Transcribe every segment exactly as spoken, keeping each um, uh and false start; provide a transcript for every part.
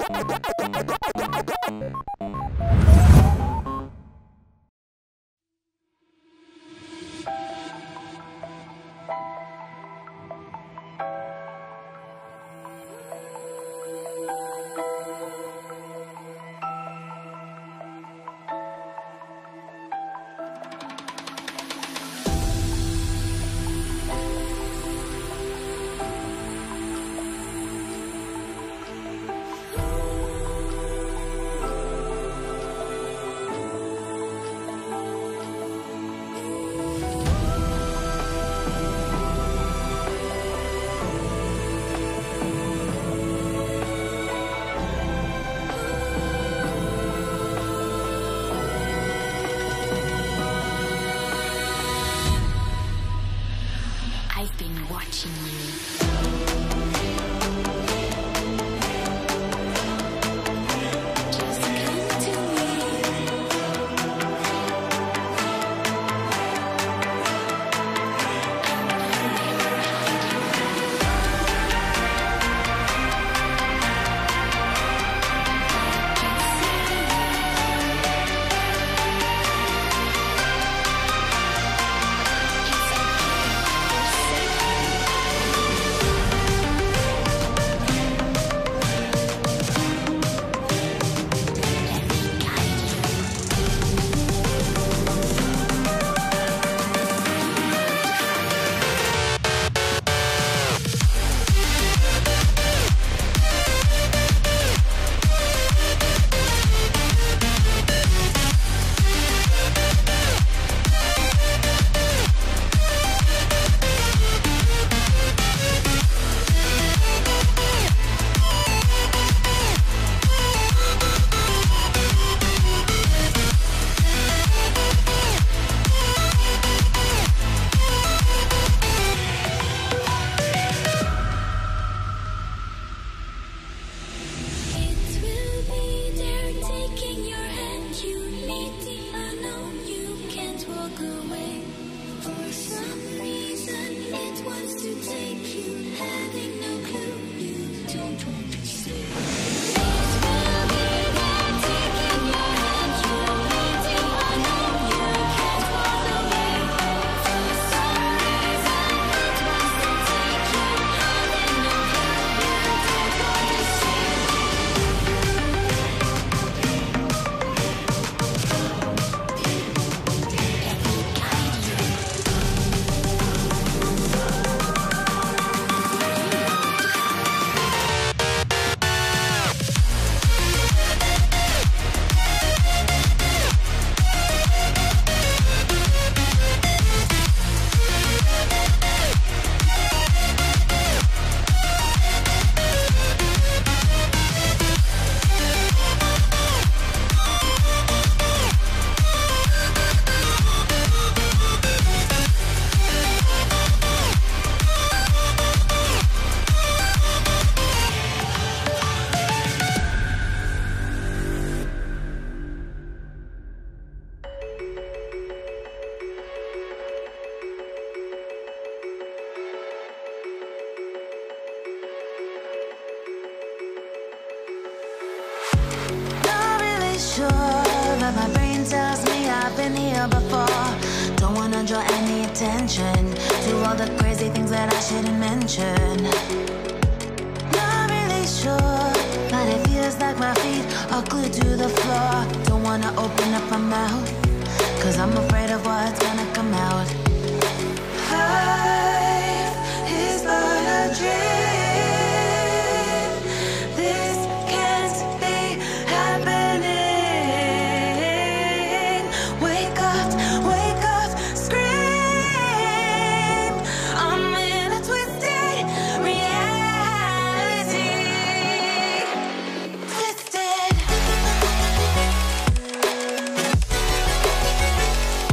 been here before. Don't wanna draw any attention to all the crazy things that I shouldn't mention. Not really sure, but it feels like my feet are glued to the floor. Don't wanna open up my mouth, cause I'm afraid of what's gonna come out. Life is but a dream. This can't be happening. Wake up, wake up, scream. I'm in a twisted reality. Twisted.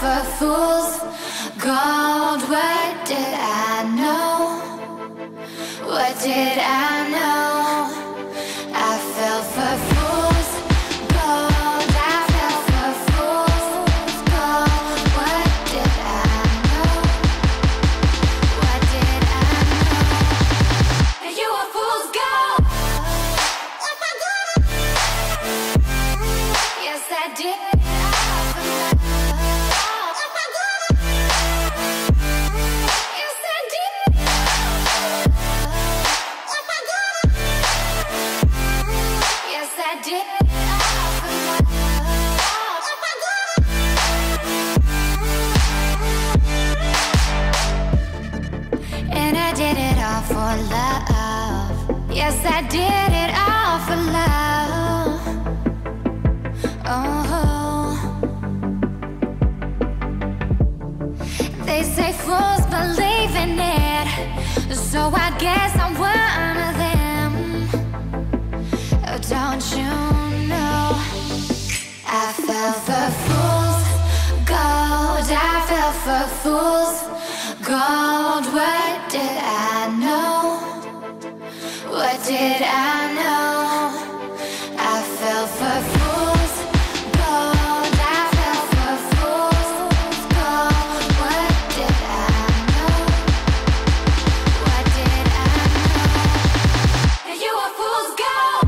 for fool's gold. What did I know? What did I know? I fell for fool's gold. I fell for fool's gold. What did I know? What did I know? You were fool's gold. Yes, I did. And I did it all for love. Yes, I did it all for love. Oh, they say fools believe in it, so I guess I'm one of them. Oh, don't you know? I fell for fool's gold. I fell for fool's gold. What did I know? What did I know? I fell for fool's gold. I fell for fool's gold. What did I know? What did I know? You were fool's gold.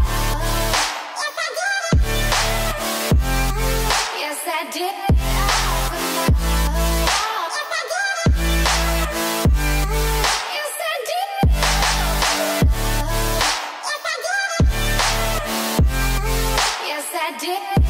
Yes, I did. I did.